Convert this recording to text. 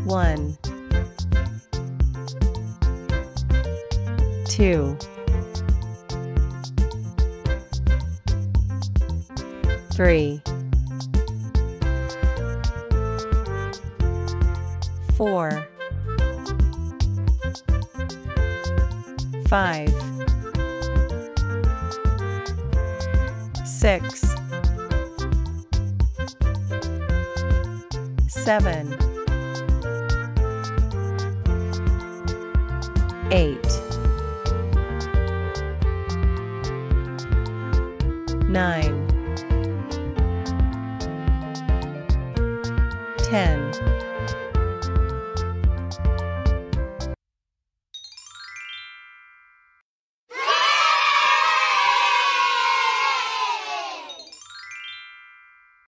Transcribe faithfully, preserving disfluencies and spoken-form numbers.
One, two, three, four, five, six, seven, eight, nine, ten.